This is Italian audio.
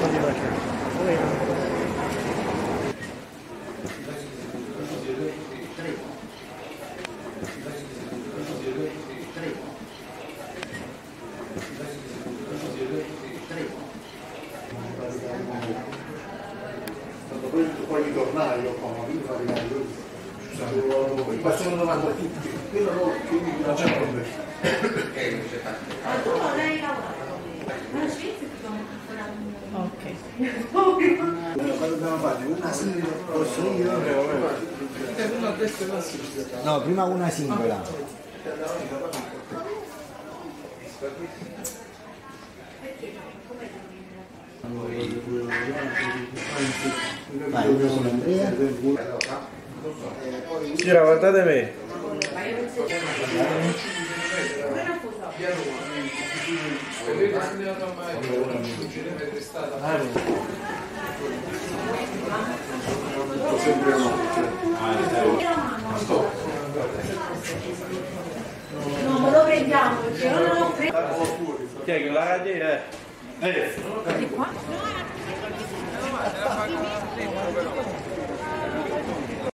Poi ritornare io qua, ma quindi fare i facciano domanda a tutti, quello non c'è problema. Ma tu non hai lavorato? Ma Svizzera ti sono Ok. Quando dobbiamo fare una singola, posso io? Una a destra e una a sinistra. No, prima una singola. Vai, uno con Andrea. Gira, guardate me. No, ma lo prendiamo perché io non ho preso. Chi è che la radiera? Di qua?